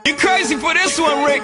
You crazy for this one, Rick.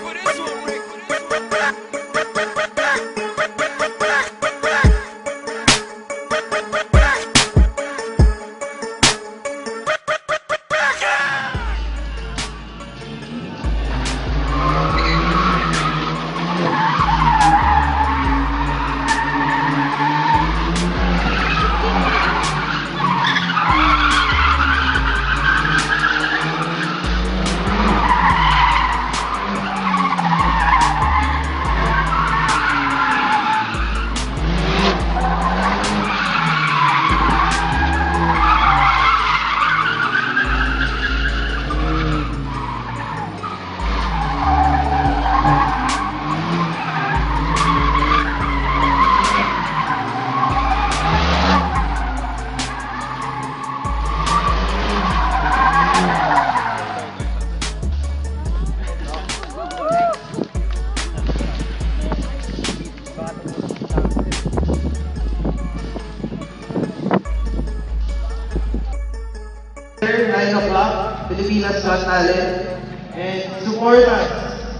Pilipinas Got Talent, and support us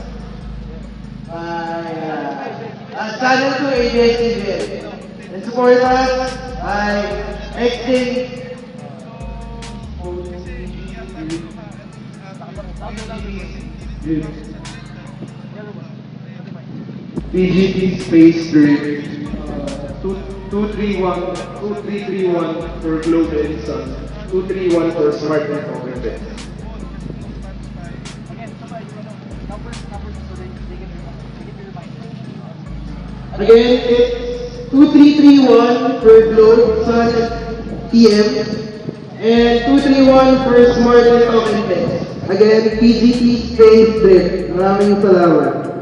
by channel to ABS-CBN, and support us by Xing PGT Space Drip 2331 for Globe and Sun, 231 for Smart and Open Bet. Again, it's 2331 for Globe, Sun, PM, and 231 for Smart and Open Bet. Again, PGT Space Drip. Maraming salamat.